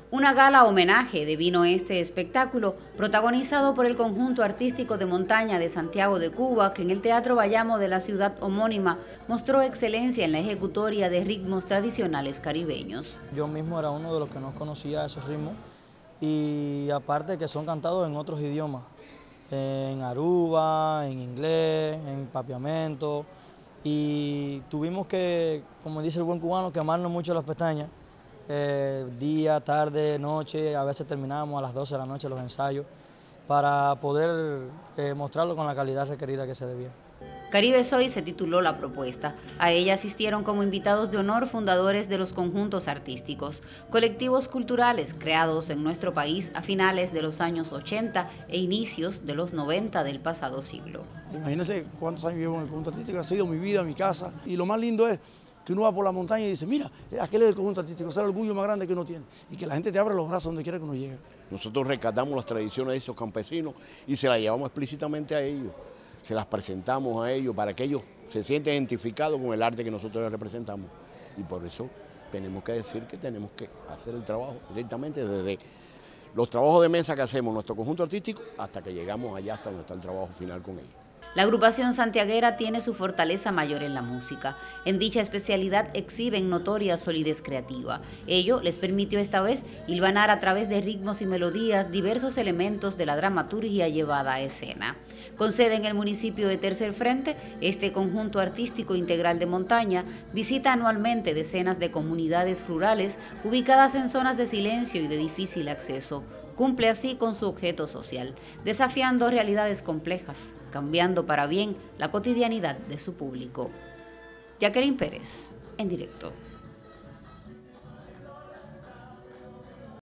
Una gala homenaje devino este espectáculo, protagonizado por el conjunto artístico de montaña de Santiago de Cuba, que en el Teatro Bayamo de la ciudad homónima mostró excelencia en la ejecutoria de ritmos tradicionales caribeños. Yo mismo era uno de los que no conocía esos ritmos y aparte que son cantados en otros idiomas, en aruba, en inglés, en papiamento, y tuvimos que, como dice el buen cubano, quemarnos mucho las pestañas. Día, tarde, noche, a veces terminábamos a las 12 de la noche los ensayos para poder mostrarlo con la calidad requerida que se debía. Caribe Soy se tituló la propuesta. A ella asistieron como invitados de honor fundadores de los conjuntos artísticos, colectivos culturales creados en nuestro país a finales de los años 80 e inicios de los 90 del pasado siglo. Imagínense cuántos años llevo en el conjunto artístico, ha sido mi vida, mi casa, y lo más lindo es que uno va por la montaña y dice, mira, aquel es el conjunto artístico, ese es el orgullo más grande que uno tiene, y que la gente te abra los brazos donde quiera que uno llegue. Nosotros rescatamos las tradiciones de esos campesinos y se las llevamos explícitamente a ellos, se las presentamos a ellos para que ellos se sientan identificados con el arte que nosotros les representamos. Y por eso tenemos que decir que tenemos que hacer el trabajo directamente desde los trabajos de mesa que hacemos, nuestro conjunto artístico, hasta que llegamos allá, hasta donde está el trabajo final con ellos. La agrupación santiaguera tiene su fortaleza mayor en la música. En dicha especialidad exhiben notoria solidez creativa. Ello les permitió esta vez hilvanar a través de ritmos y melodías diversos elementos de la dramaturgia llevada a escena. Con sede en el municipio de Tercer Frente, este conjunto artístico integral de montaña visita anualmente decenas de comunidades rurales ubicadas en zonas de silencio y de difícil acceso. Cumple así con su objeto social, desafiando realidades complejas, cambiando para bien la cotidianidad de su público. Jacqueline Pérez, en directo.